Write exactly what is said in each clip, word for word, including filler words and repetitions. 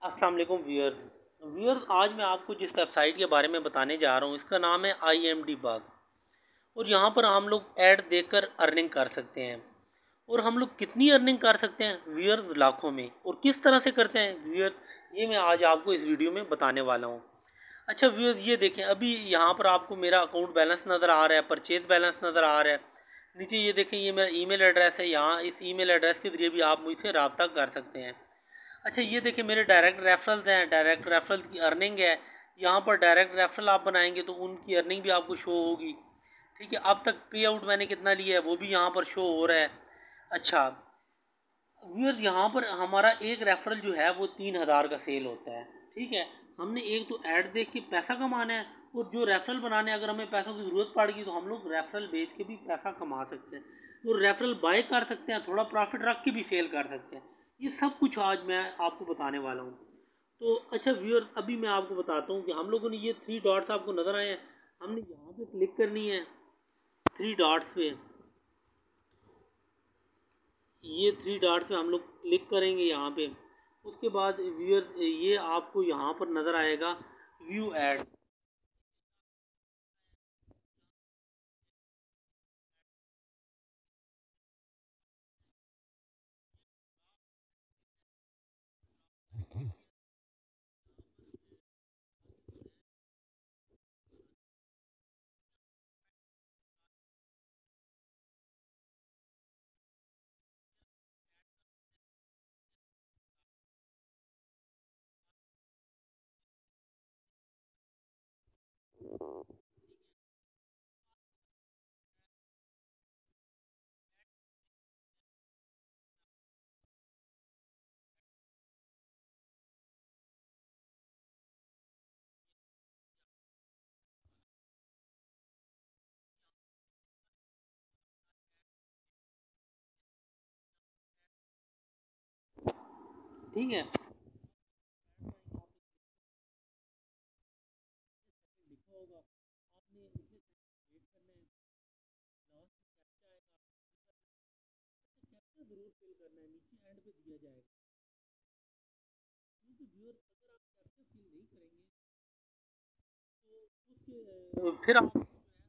अस्सलाम वालेकुम viewers viewers आज मैं आपको जिस वेबसाइट के बारे में बताने जा रहा हूँ इसका नाम है आई एम डी बाग। और यहाँ पर हम लोग ऐड देकर अर्निंग कर सकते हैं। और हम लोग कितनी अर्निंग कर सकते हैं व्यूअर्स? लाखों में। और किस तरह से करते हैं व्यूअर्स, ये मैं आज आपको इस वीडियो में बताने वाला हूँ। अच्छा व्यूअर्स, ये देखें, अभी यहाँ पर आपको मेरा अकाउंट बैलेंस नज़र आ रहा है, परचेज बैलेंस नज़र आ रहा है। नीचे ये देखें, ये मेरा ईमेल एड्रेस है। यहाँ इस ईमेल एड्रेस के ज़रिए भी आप मुझसे रब्ता कर सकते हैं। अच्छा ये देखिए, मेरे डायरेक्ट रेफरल्स हैं, डायरेक्ट रेफरल की अर्निंग है। यहाँ पर डायरेक्ट रेफरल आप बनाएंगे तो उनकी अर्निंग भी आपको शो होगी। ठीक है, अब तक पे आउट मैंने कितना लिया है वो भी यहाँ पर शो हो रहा है। अच्छा व्यूअर्स, यहाँ पर हमारा एक रेफरल जो है वो तीन हज़ार का सेल होता है। ठीक है, हमने एक तो ऐड देख के पैसा कमाना है, और जो रेफरल बनाने अगर हमें पैसों की ज़रूरत पड़ गई तो हम लोग रेफरल बेच के भी पैसा कमा सकते हैं। तो रेफरल बाय कर सकते हैं, थोड़ा प्रॉफिट रख के भी सेल कर सकते हैं। ये सब कुछ आज मैं आपको बताने वाला हूँ। तो अच्छा व्यूअर्स, अभी मैं आपको बताता हूँ कि हम लोगों ने ये थ्री डॉट्स आपको नज़र आए हैं, हमने यहाँ पे क्लिक करनी है। थ्री डॉट्स पे, ये थ्री डॉट्स पे हम लोग क्लिक करेंगे यहाँ पे। उसके बाद व्यूअर ये आपको यहाँ पर नज़र आएगा व्यू ऐड। ठीक है, लिखा होगा, आपने इसे वेट करना है। लास्ट कैप्चा आएगा, कैप्चा जरूर फिल करना है, नीचे एंड पे दिया जाएगा। क्योंकि व्यूअर अगर आप कैप्चा फिल नहीं करेंगे तो उसके फिर आप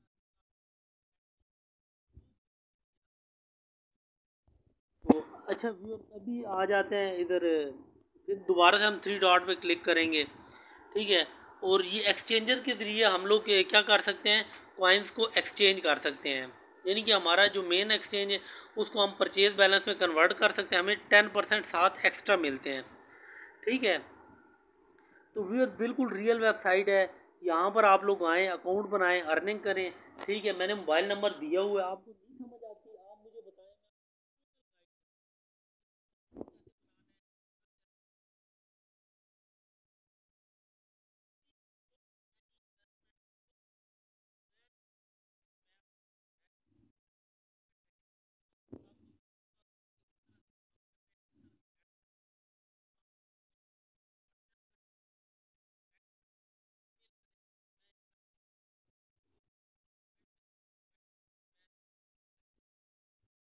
तो अच्छा व्यूअर, अभी आ जाते हैं इधर। फिर दोबारा से हम थ्री डॉट पे क्लिक करेंगे। ठीक है, और ये एक्सचेंजर के ज़रिए हम लोग क्या कर सकते हैं, कॉइन्स को एक्सचेंज कर सकते हैं। यानी कि हमारा जो मेन एक्सचेंज है उसको हम परचेज बैलेंस में कन्वर्ट कर सकते हैं, हमें टेन परसेंट साथ एक्स्ट्रा मिलते हैं। ठीक है, तो व्यूअर बिल्कुल रियल वेबसाइट है। यहाँ पर आप लोग आएँ, अकाउंट बनाएं, अर्निंग करें। ठीक है, मैंने मोबाइल नंबर दिया हुआ है, आपको नहीं समझ आती आप मुझे बताएं।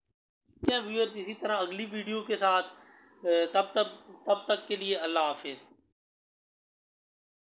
क्या व्यूअर्स, इसी तरह अगली वीडियो के साथ, तब तब तब तक के लिए अल्लाह हाफिज़।